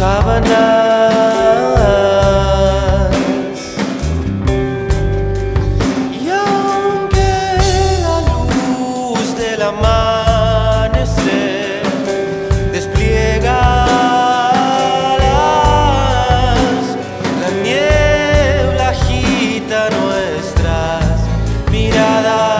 sábanas. Y aunque la luz del amanecer despliega la niebla agita nuestras miradas.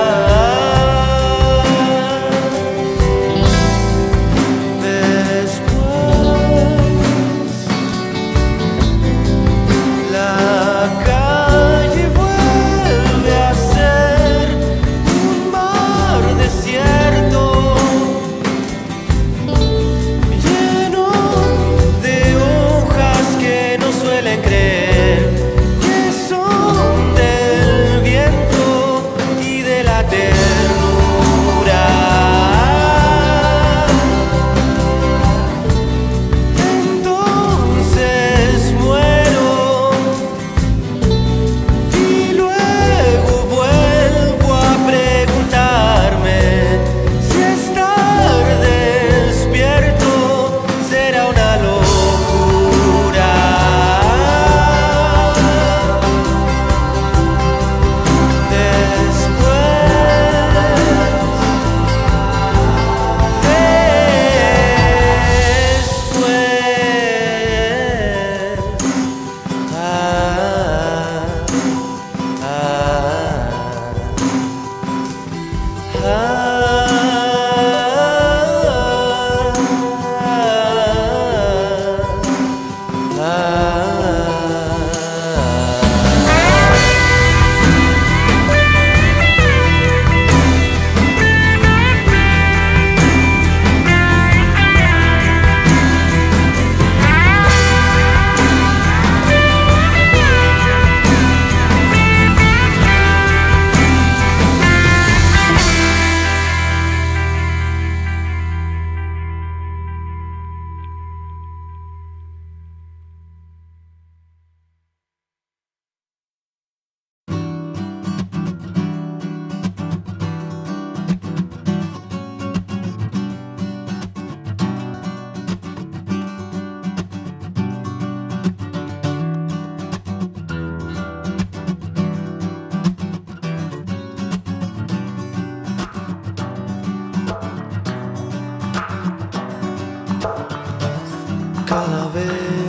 Cada vez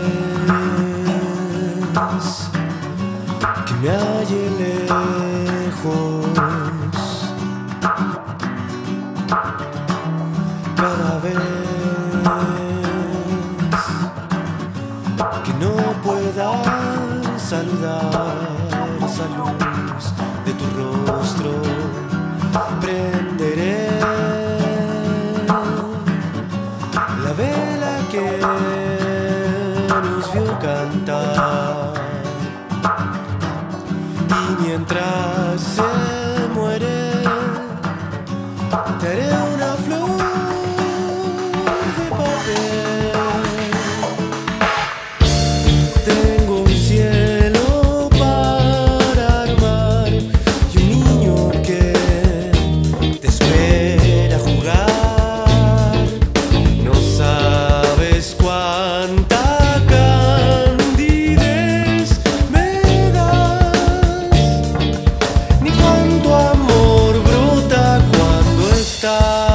que me halle lejos, cada vez que no pueda saludar esa luz de tu rostro, prenderé la vela que nos vio cantar, y mientras se muere te haré una flor de papel. Tengo un cielo para armar y un niño que te espera jugar. No sabes cuánta candidez me das, ni cuánto amor brota cuando estás.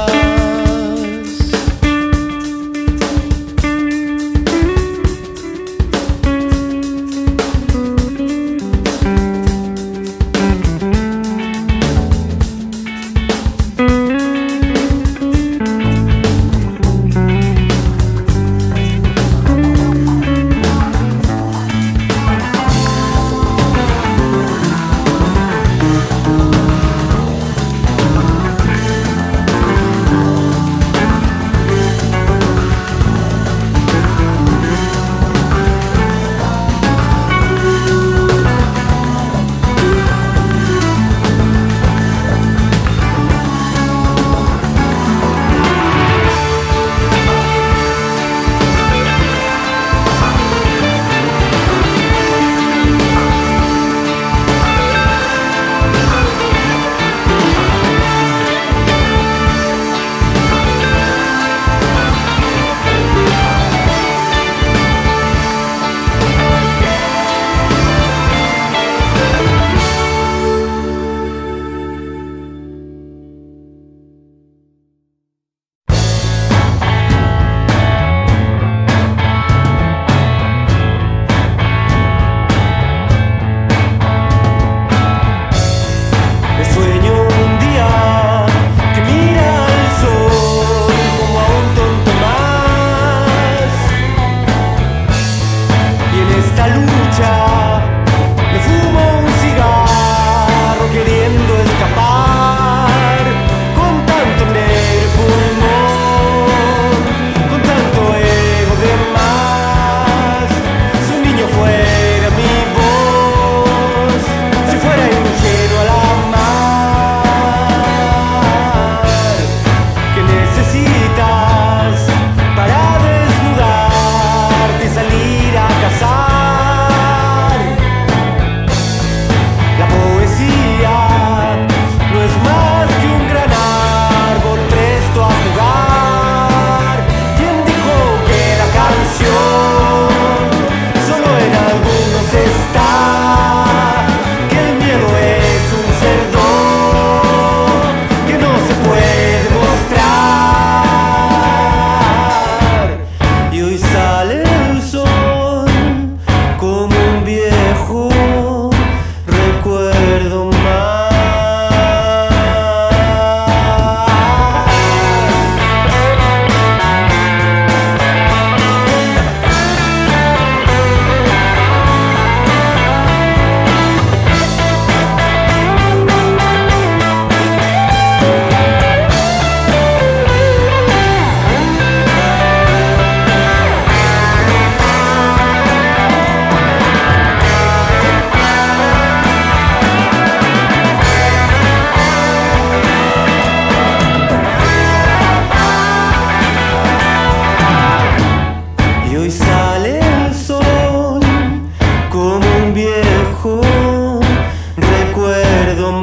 hoy sale el sol como un viejo recuerdo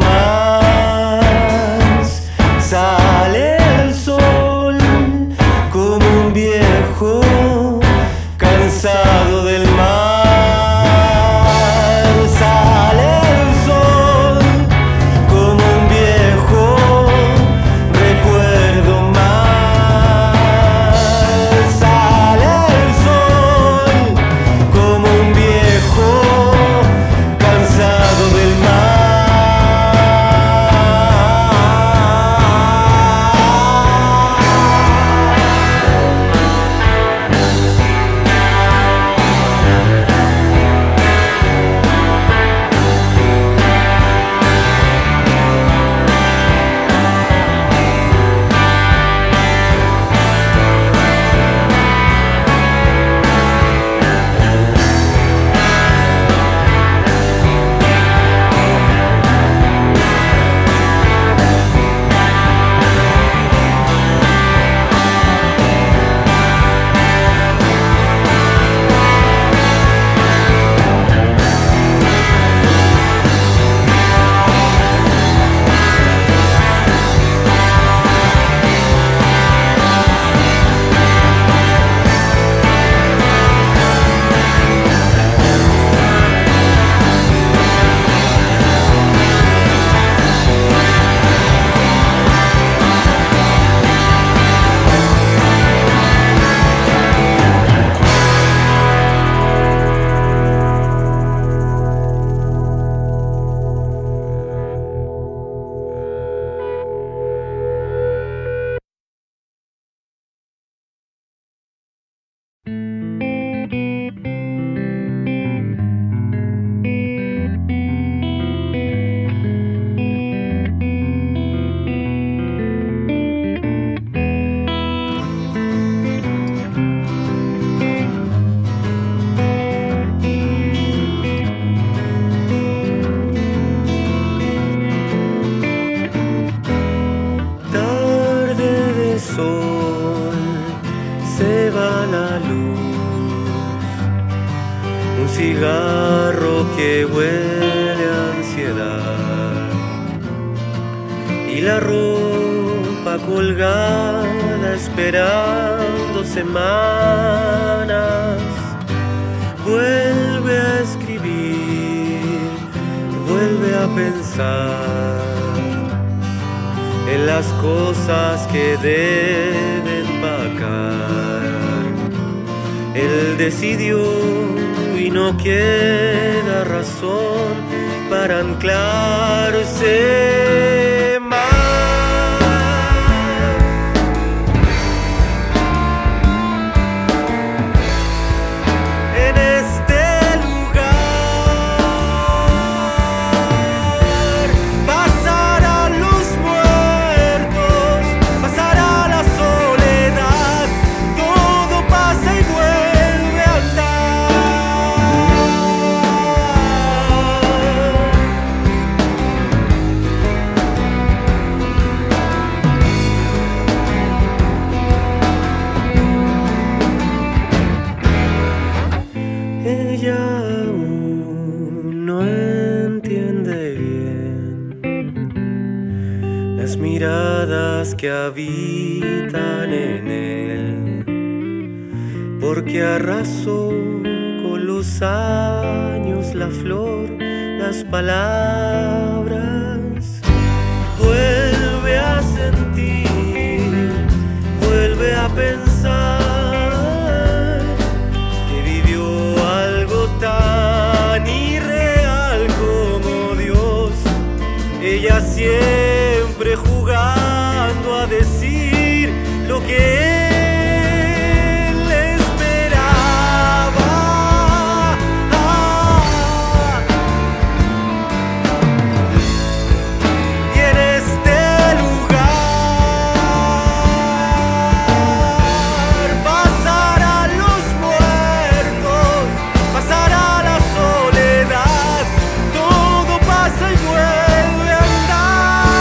más. Sale el sol como un viejo cansado del mar. Sale el sol como un viejo recuerdo más. Sale el sol como un viejo cansado del mar. Se va la luz, un cigarro que huele a ansiedad y la ropa colgada esperando semanas. Vuelve a escribir, vuelve a pensar en las cosas que deben pagar. Él decidió y no queda razón para anclarse más. En este lugar pasarán los muertos, pasará la soledad, todo pasa y vuelve a Ella aún no entiende bien las miradas que habitan en él, porque arrasó con los años la flor, las palabras. Vuelve a sentir, vuelve a pensar que vivió algo tan irreal como Dios. Ella siempre jugando a decir lo que él esperaba. Y en este lugar pasarán los muertos, pasará la soledad, todo pasa y vuelve a andar.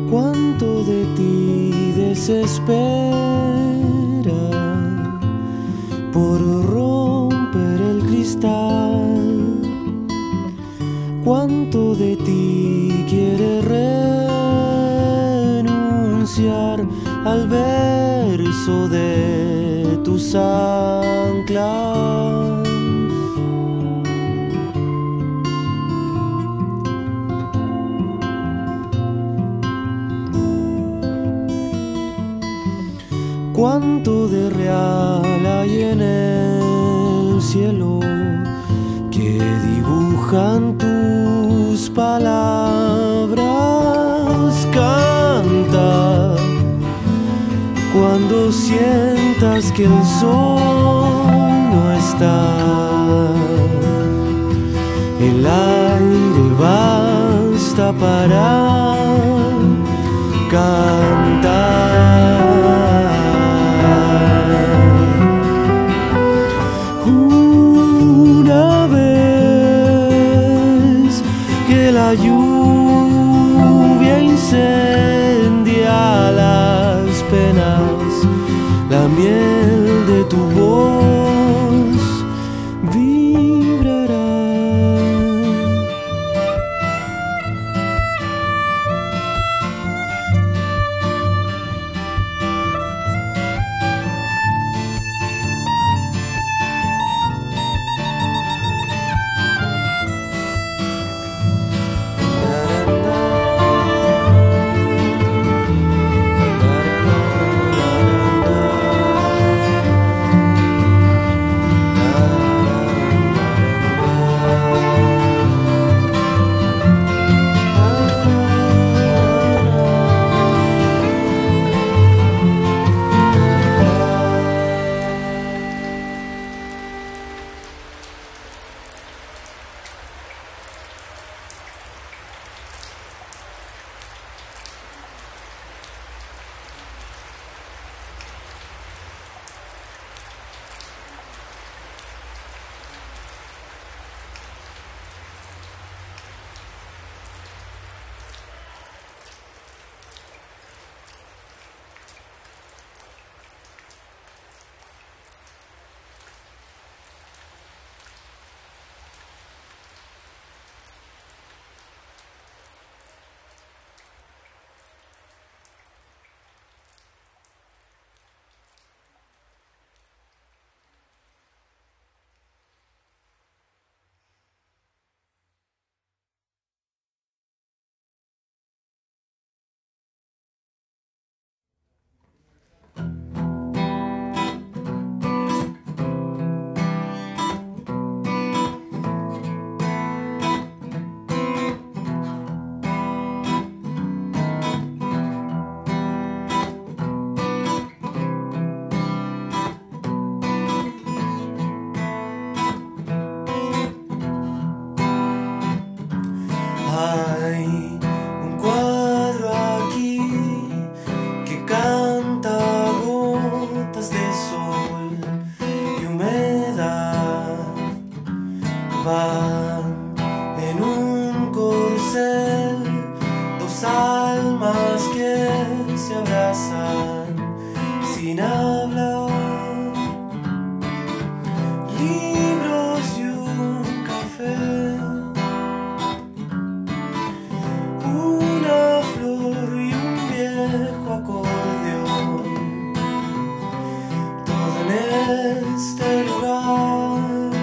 cuánto de ti desespera por romper el cristal, cuánto de ti quiere renunciar al verso de tus anclas. Cuánto de real hay en el cielo que dibujan tus palabras. Canta cuando sientas que el sol no está, el aire basta para cantar. Una vez que la lluvia incendia las penas, la miel de tu voz vibrará. En un corcel, dos almas que se abrazan sin hablar, libros y un café, una flor y un viejo acordeón, todo en este lugar,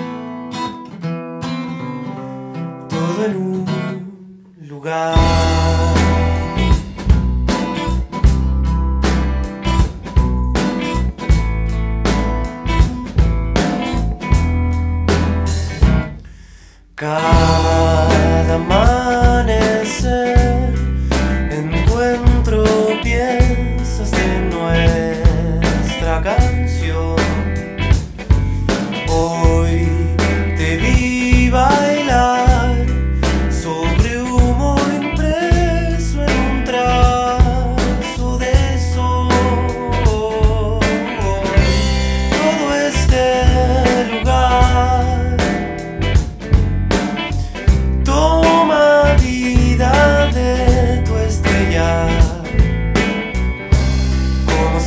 todo en un lugar.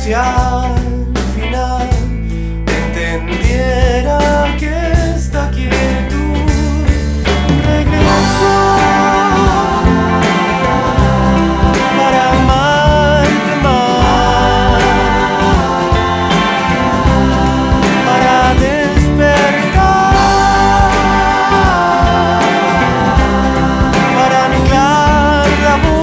si al final entendiera que esta quietud regresó para amarte más, para despertar, para anclar la voz.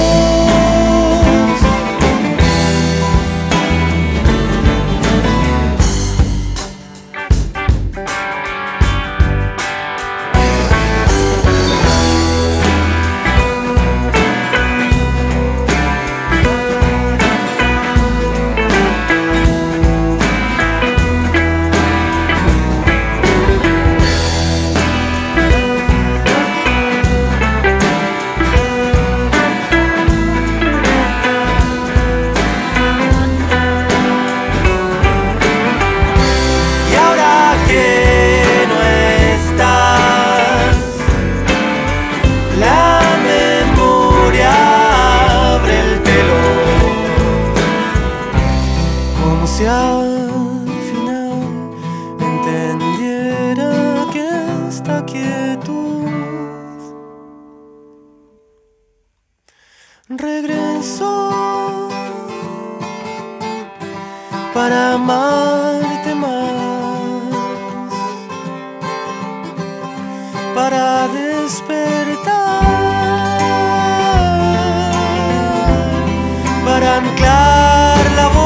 Si al final entendiera que esta quietud regresó para amarte más, para despertar, para anclar la voz.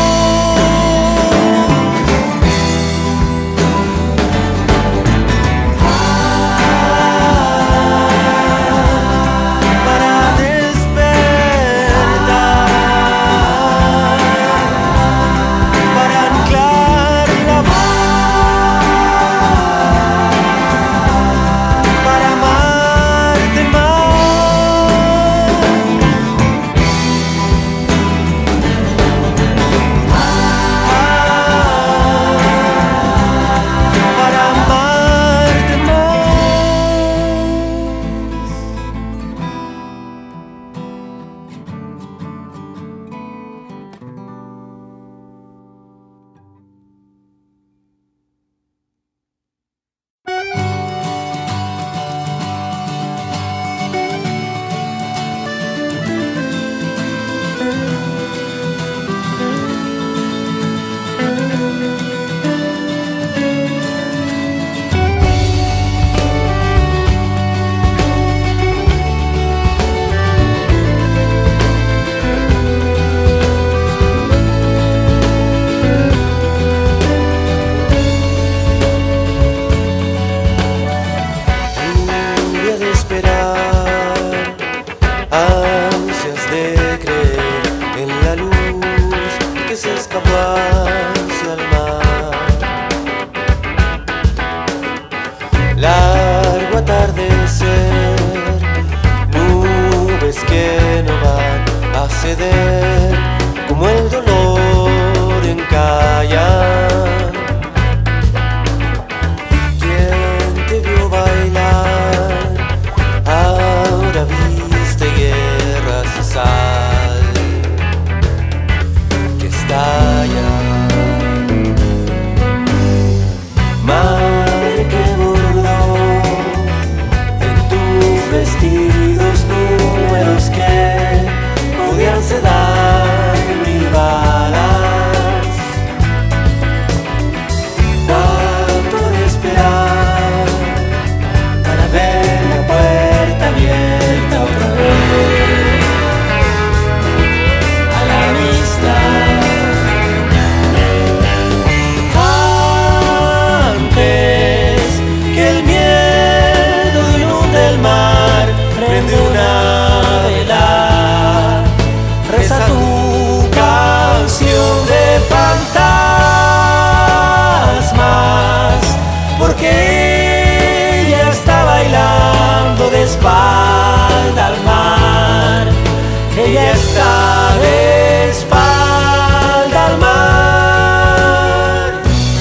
Ansias de creer en la luz que se escapó hacia el mar. Largo atardecer, nubes que no van a ceder, como el dolor encalla. ¿Quién te vio bailar? Ahora viste guerras y sal que estalla. Madre que bordó en tus vestidos números que podían sedar 1000 balas. Tanto de esperar para ver la puerta abierta otra vez a la vista. Antes que el miedo inunde el mar, prende una vela, reza tu canción de fantasmas, porque ella está bailando de espalda al mar. Ella está de espalda al mar.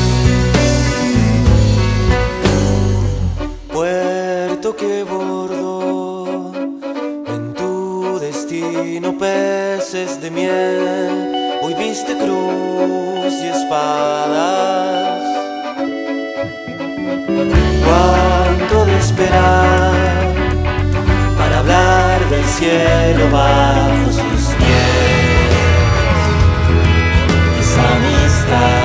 Puerto que bordó en tu destino peces de miel, hoy viste cruz y espadas. Cuánto de esperar para hablar del cielo bajo sus pies. Esa amistad.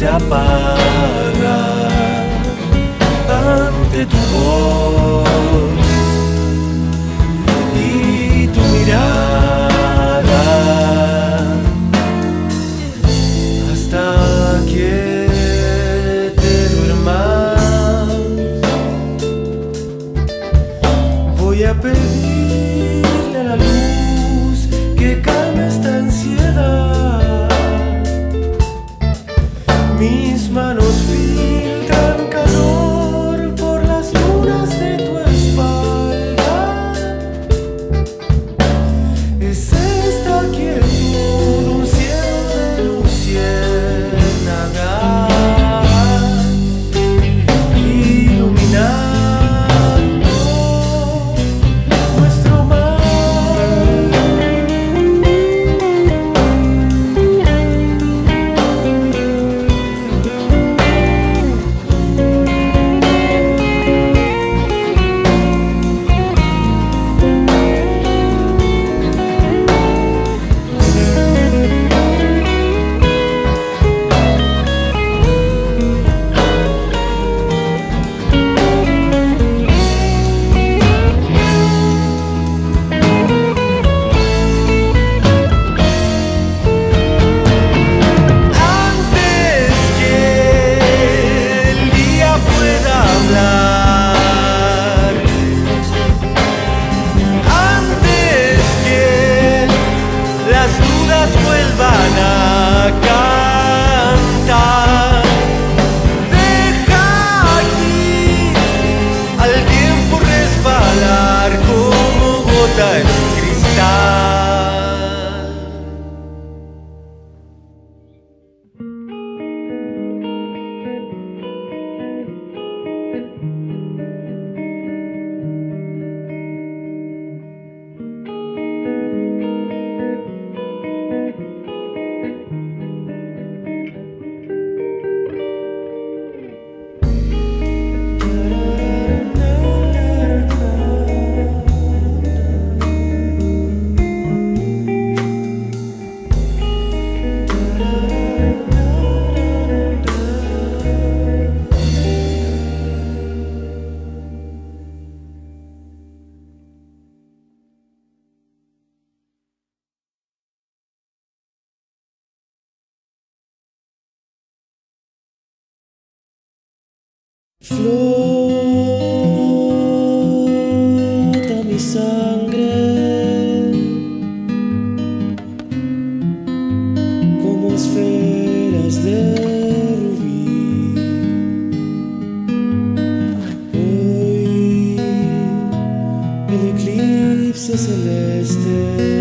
se apaga ante tu voz y tu mirada, hasta que te duermas. Voy a pedirle a la luz que calme esta ansiedad. Mis manos filtran calor por las lunas de tu espalda. Es esta quietud, un cielo de luciérnagas, iluminando nuestro mar. Vuelvan a cantar. Deja aquí al tiempo resbalar como gota en cristal. Flota mi sangre como esferas de rubí. Hoy el eclipse celeste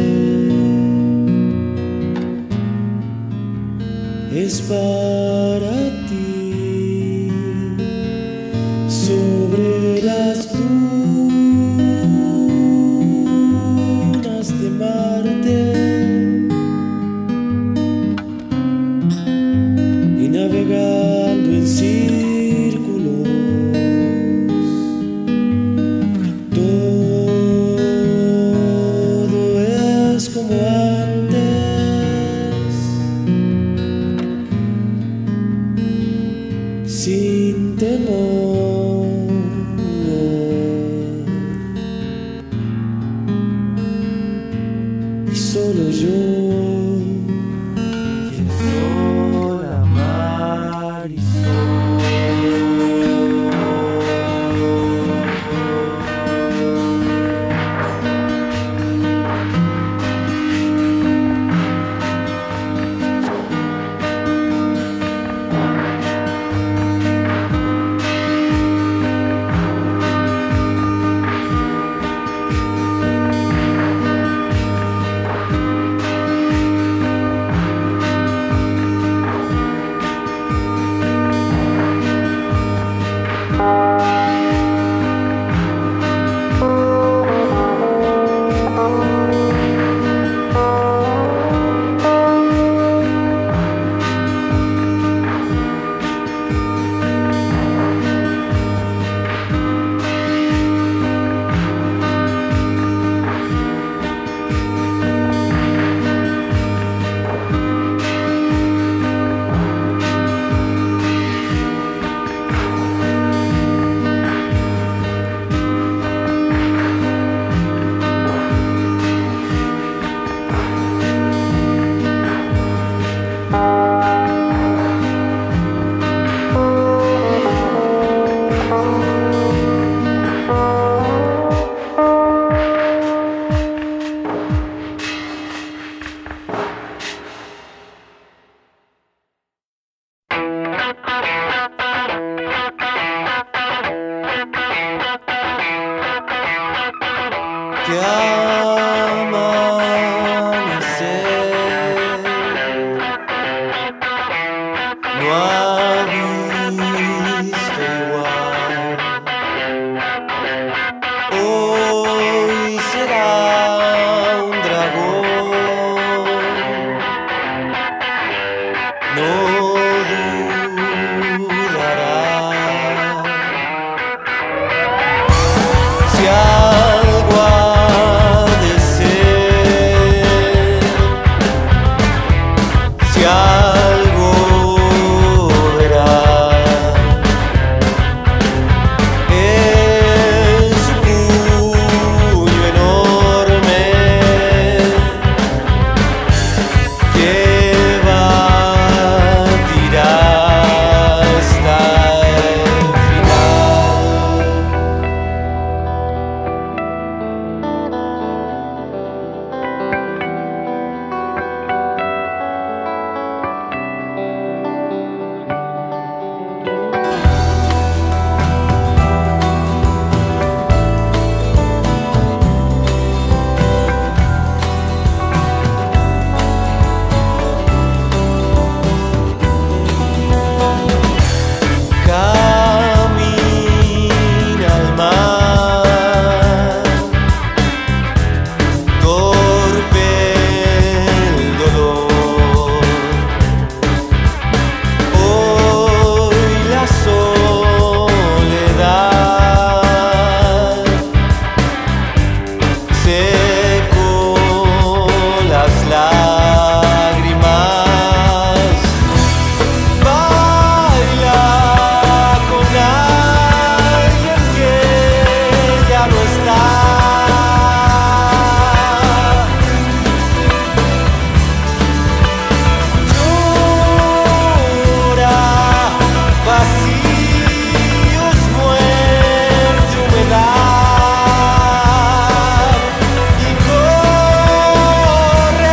es para ti. Sobre las dunas de Marte y navegando en círculos, todo es como antes. ha visto igual. Hoy será un dragón, no dudará. Si algo ha de ser, si algo verá, es su puño enorme que va a tirar hasta el final. Camina al mar, torpe el dolor. Hoy la soledad secó las lágrimas. Baila con alguien que ya no está. Llora vacíos, muerte, humedad y corre.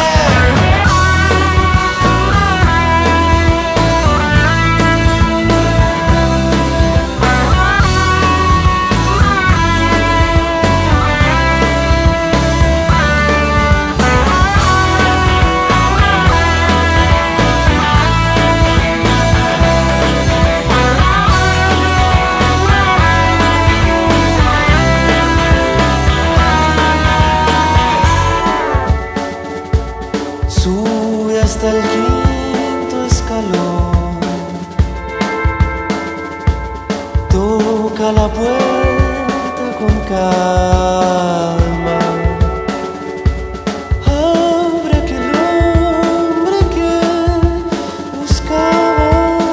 Sube hasta el quinto escalón, toca la puerta con calma, abre aquel hombre que buscaba,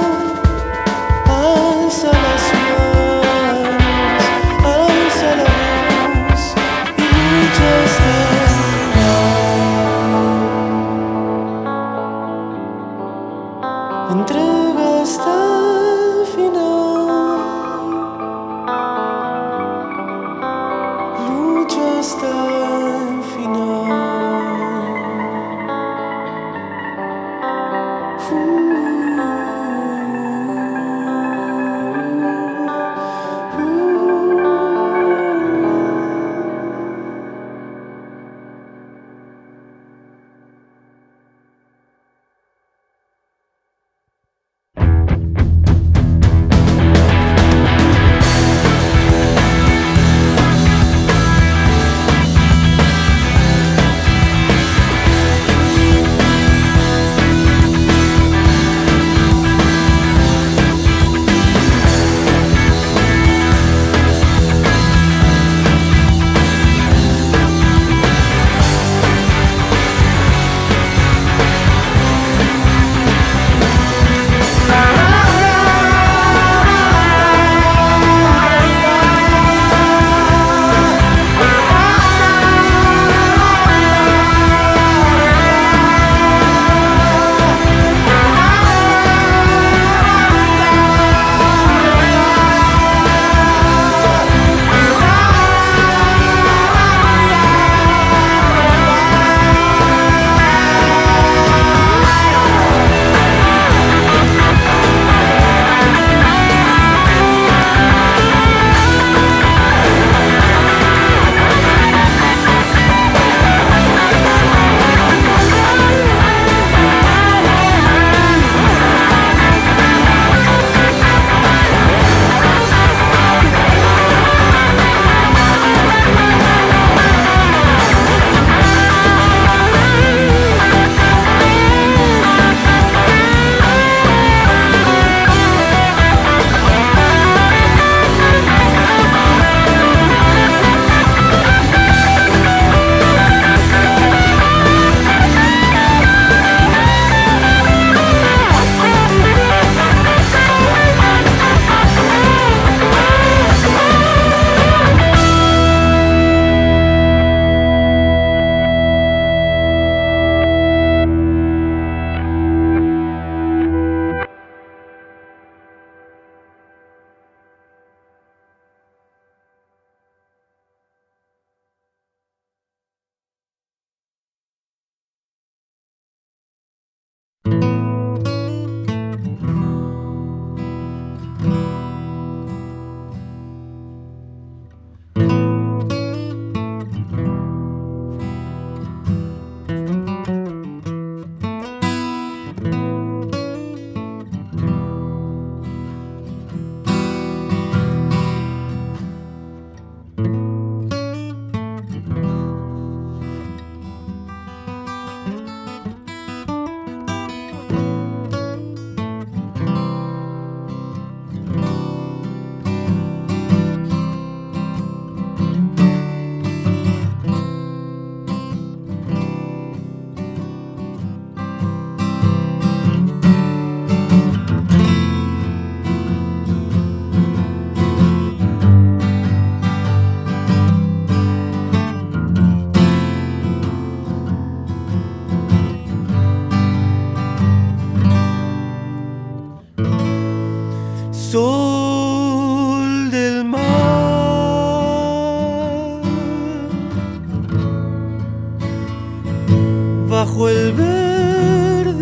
alza las manos, alza la voz y lucha hasta el final. Entrega hasta el final, lucha hasta el final.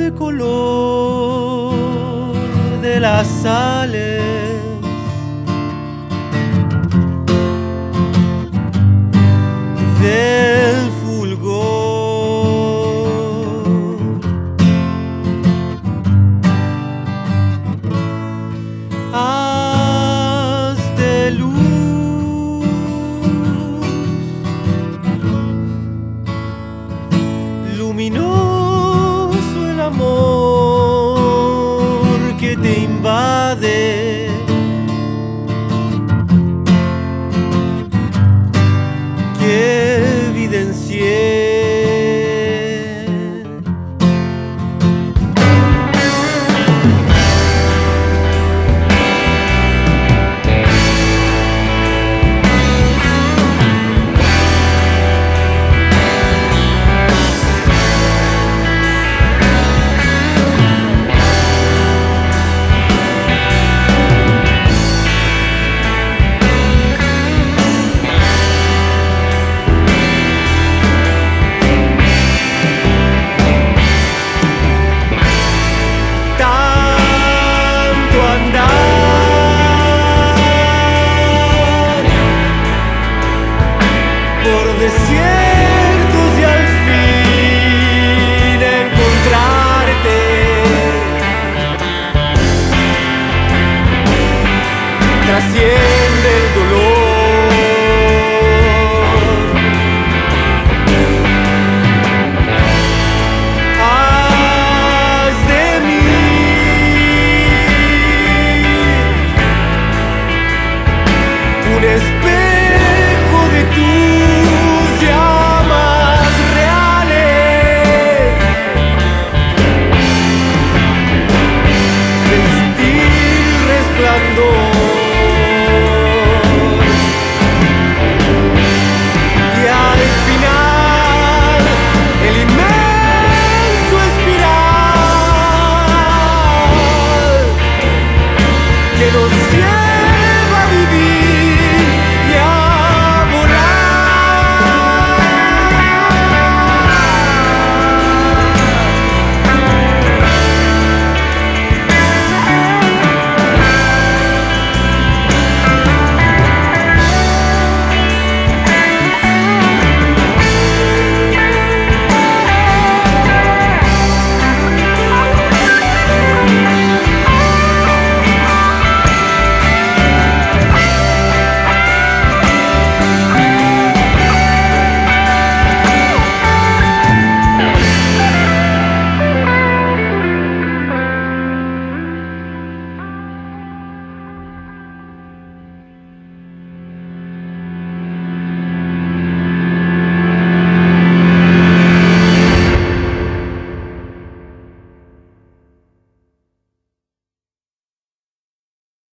de color de las sales, del fulgor, haz de luz, luminoso el amor que te invade.